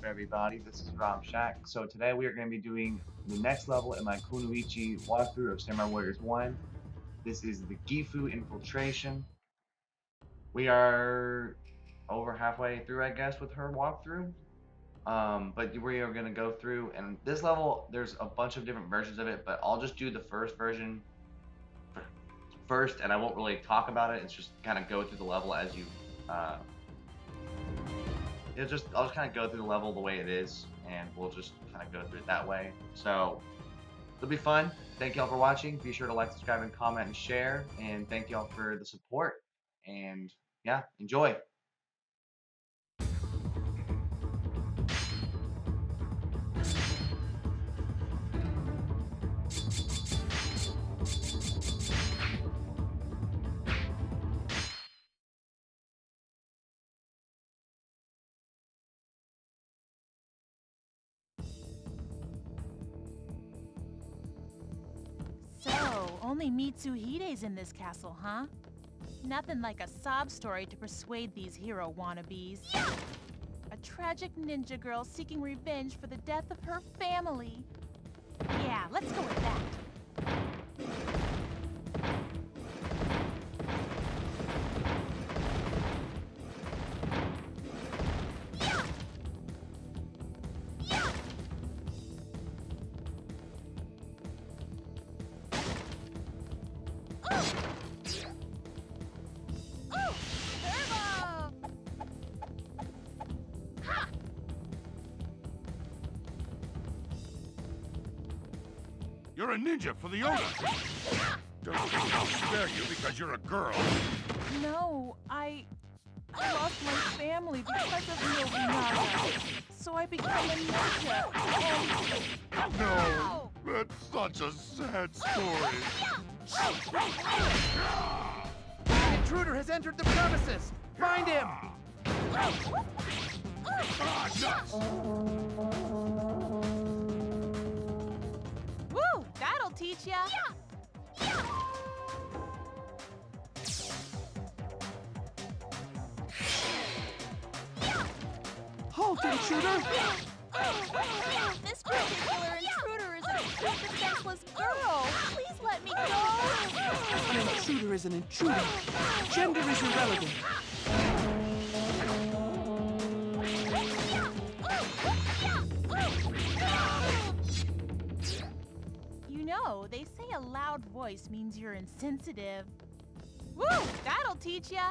everybody? This is Rob Shack. So today we are going to be doing the next level in my Kunoichi walkthrough of Samurai Warriors 1. This is the Gifu Infiltration. We are over halfway through, I guess, with her walkthrough. But we are going to go through, and this level, there's a bunch of different versions of it, but I'll just do the first version first, and I won't really talk about it. It's just kind of go through the level as you I'll just kind of go through the level the way it is, and we'll just kind of go through it that way. So it'll be fun. Thank y'all for watching. Be sure to like, subscribe, and comment, and share. And thank y'all for the support. And yeah, enjoy. So, only Mitsuhide's in this castle, huh? Nothing like a sob story to persuade these hero wannabes. A tragic ninja girl seeking revenge for the death of her family. Yeah, let's go with that. You're a ninja for the owner. Don't think I'll spare you because you're a girl. No, I lost my family because of Nobunaga. So I became a ninja. No, that's such a sad story. An intruder has entered the premises! Find him! Ah, nuts! Woo! That'll teach ya! Halt, intruder! This particular intruder is a defenseless girl. Please let me go. An intruder is an intruder. Gender is irrelevant. You know, they say a loud voice means you're insensitive. Woo! That'll teach ya!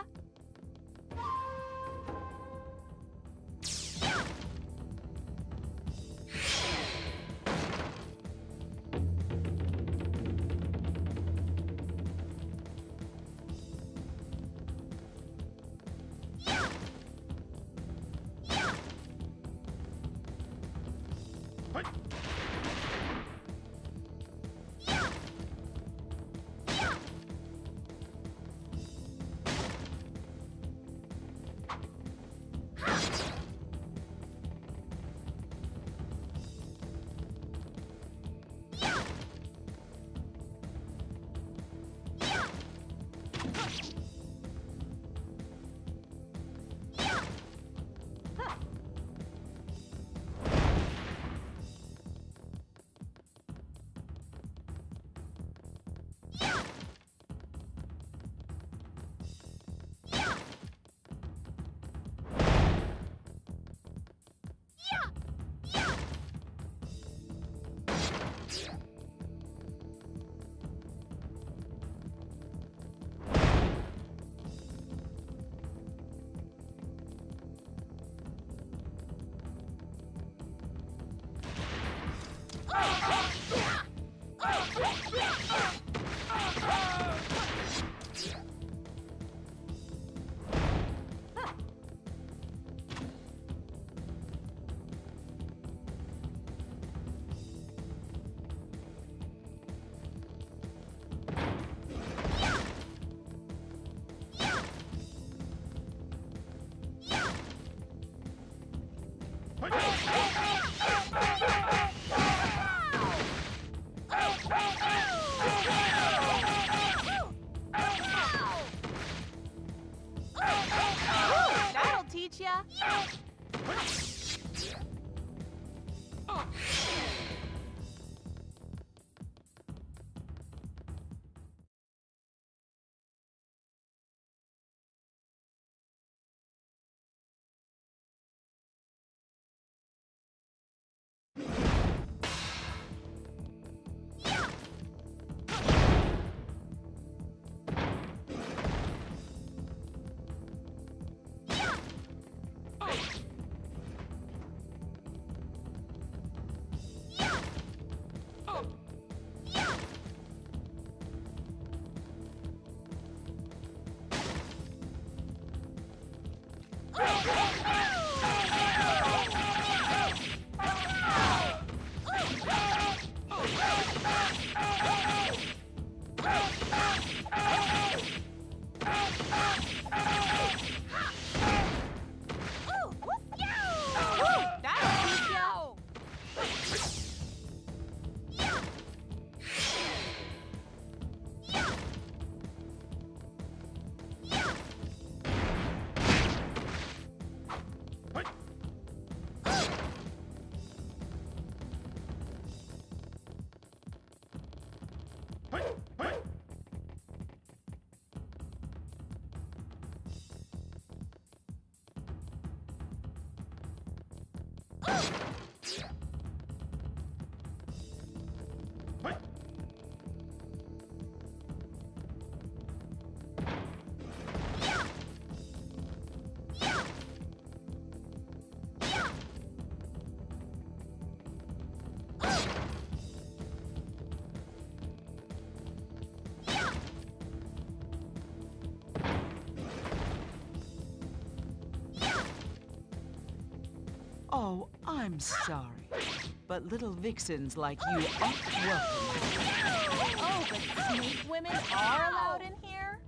Oh, I'm sorry. But little vixens like you aren't welcome. Oh, but snake women are allowed in here?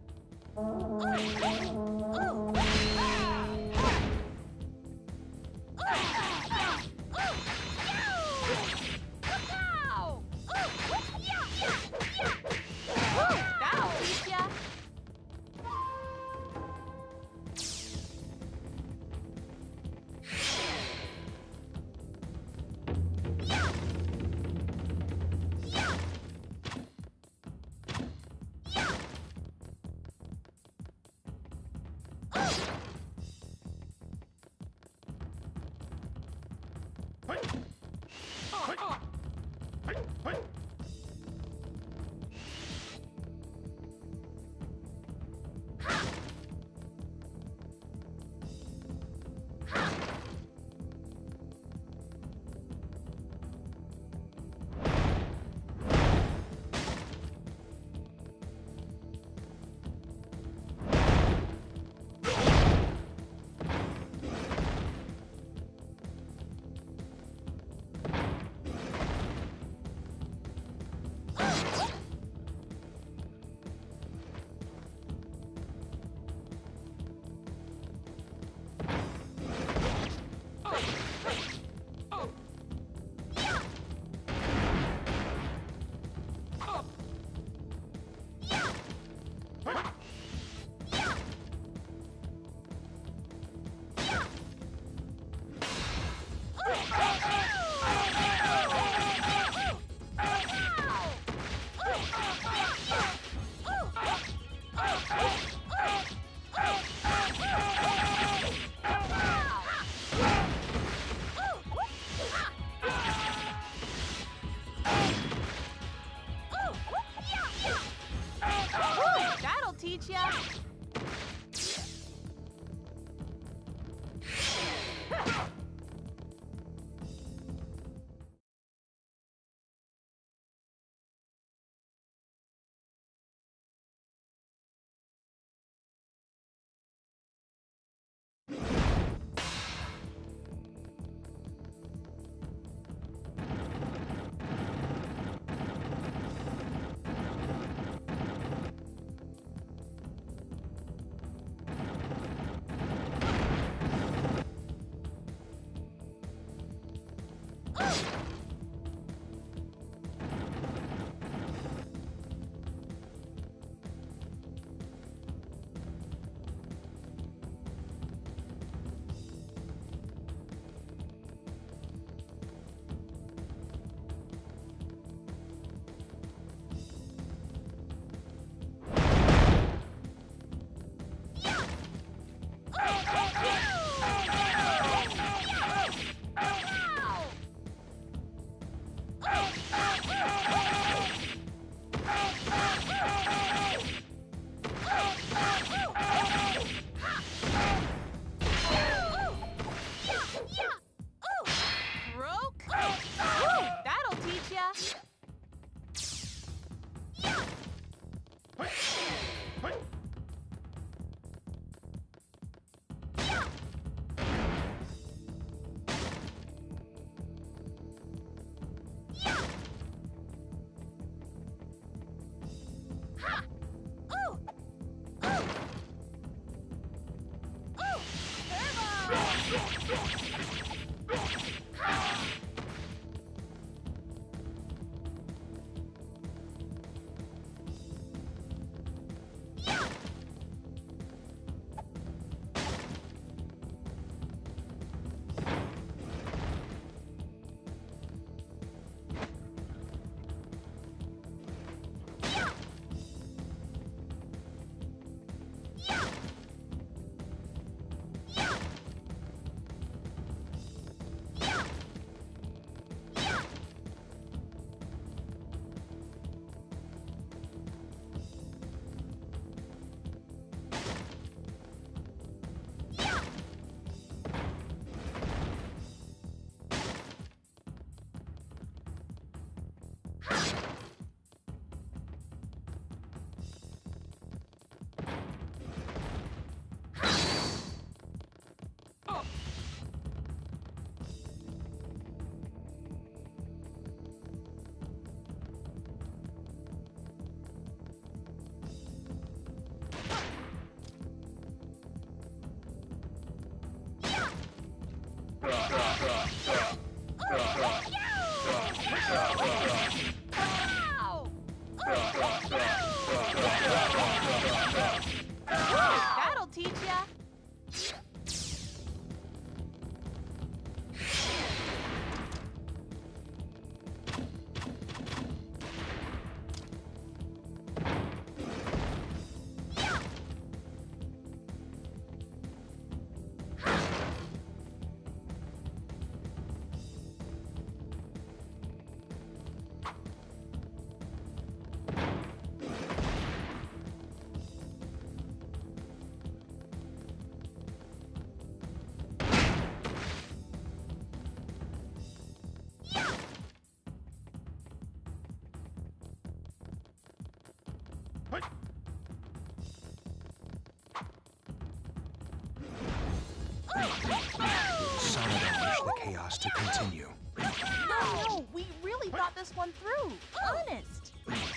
That'll teach ya! That'll teach ya! That'll teach ya. Sorry, I wish the chaos to continue. No, we really thought this one through. Honest.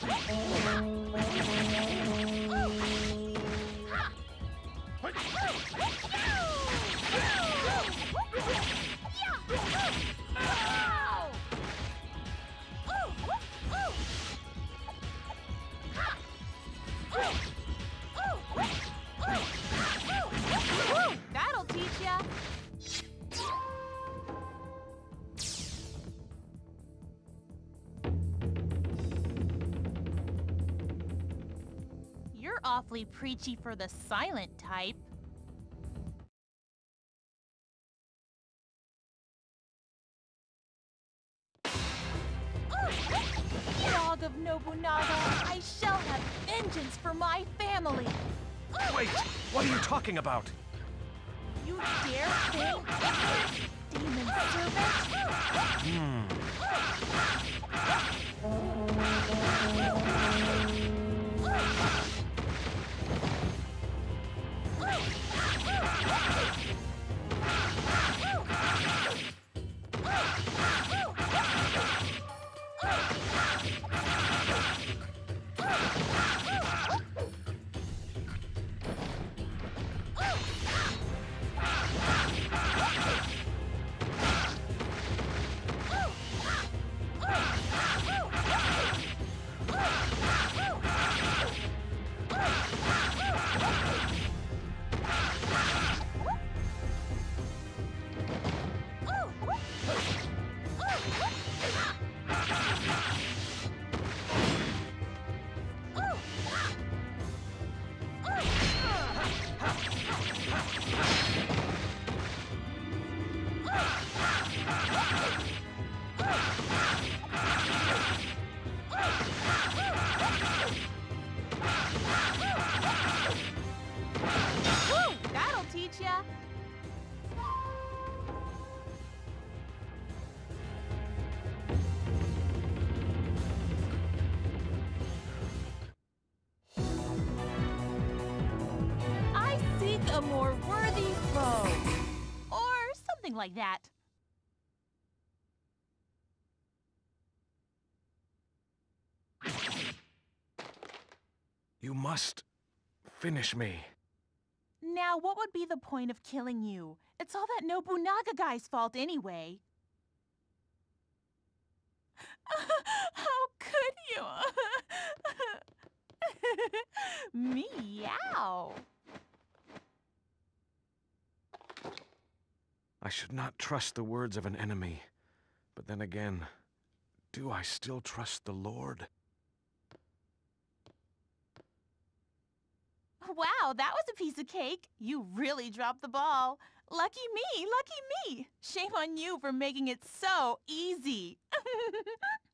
That'll teach ya. You're awfully preachy for the silent type. Dog of Nobunaga, I shall have vengeance for my family. Wait! What are you talking about? You dare say ignorant demon servant? That'll teach ya. I seek a more worthy foe. Or something like that. You must finish me. Now, what would be the point of killing you? It's all that Nobunaga guy's fault anyway. How could you? Meow. I should not trust the words of an enemy. But then again, do I still trust the Lord? Wow, that was a piece of cake. You really dropped the ball. Lucky me, lucky me. Shame on you for making it so easy.